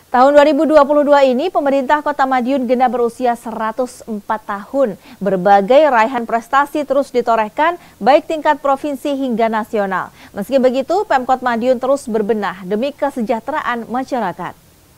Tahun 2022 ini, pemerintah Kota Madiun genap berusia 104 tahun. Berbagai raihan prestasi terus ditorehkan, baik tingkat provinsi hingga nasional. Meski begitu, Pemkot Madiun terus berbenah demi kesejahteraan masyarakat.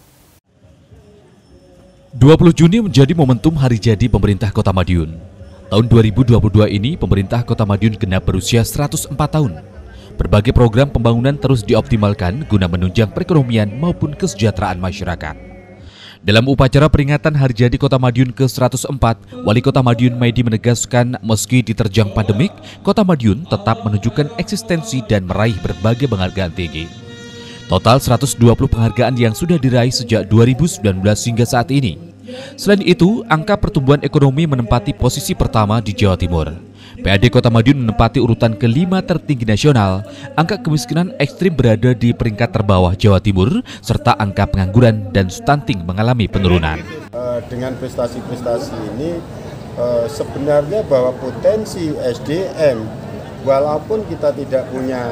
20 Juni menjadi momentum hari jadi pemerintah Kota Madiun. Tahun 2022 ini, pemerintah Kota Madiun genap berusia 104 tahun. Berbagai program pembangunan terus dioptimalkan guna menunjang perekonomian maupun kesejahteraan masyarakat. Dalam upacara peringatan Hari Jadi Kota Madiun ke-104, Wali Kota Madiun Maidi menegaskan meski diterjang pandemik, Kota Madiun tetap menunjukkan eksistensi dan meraih berbagai penghargaan tinggi. Total 120 penghargaan yang sudah diraih sejak 2019 hingga saat ini. Selain itu, angka pertumbuhan ekonomi menempati posisi pertama di Jawa Timur. PAD Kota Madiun menempati urutan ke-5 tertinggi nasional, angka kemiskinan ekstrim berada di peringkat terbawah Jawa Timur, serta angka pengangguran dan stunting mengalami penurunan. Dengan prestasi-prestasi ini, sebenarnya bahwa potensi SDM, walaupun kita tidak punya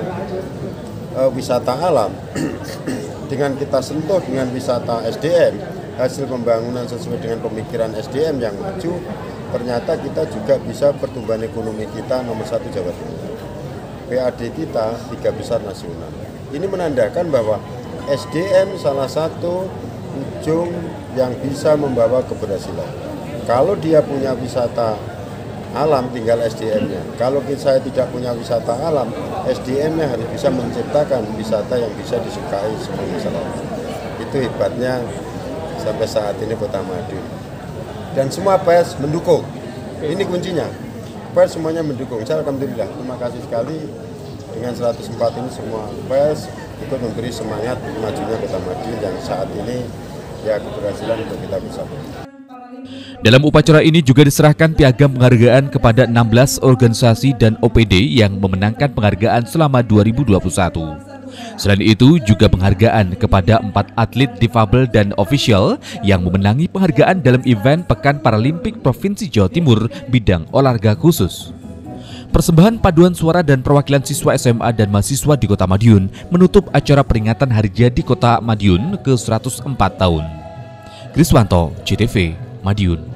wisata alam, dengan kita sentuh dengan wisata SDM, hasil pembangunan sesuai dengan pemikiran SDM yang maju, ternyata kita juga bisa pertumbuhan ekonomi kita nomor 1 Jawa Timur. PAD kita 3 besar nasional. Ini menandakan bahwa SDM salah satu ujung yang bisa membawa keberhasilan. Kalau dia punya wisata alam, tinggal SDM-nya. Kalau saya tidak punya wisata alam, SDM-nya harus bisa menciptakan wisata yang bisa disukai semua masyarakat. Itu hebatnya sampai saat ini Kota Madiun. Dan semua pers mendukung. Ini kuncinya. Pers semuanya mendukung. Saya alhamdulillah, terima kasih sekali dengan 104 ini semua pers ikut memberi semangat majunya Kota Madiun yang saat ini ya keberhasilan untuk kita bersama. Dalam upacara ini juga diserahkan piagam penghargaan kepada 16 organisasi dan OPD yang memenangkan penghargaan selama 2021. Selain itu, juga penghargaan kepada 4 atlet difabel dan ofisial yang memenangi penghargaan dalam event Pekan Paralimpik Provinsi Jawa Timur bidang olahraga khusus. Persembahan paduan suara dan perwakilan siswa SMA dan mahasiswa di Kota Madiun menutup acara peringatan Hari Jadi Kota Madiun ke-104 tahun. Kriswanto, CTV, Madiun.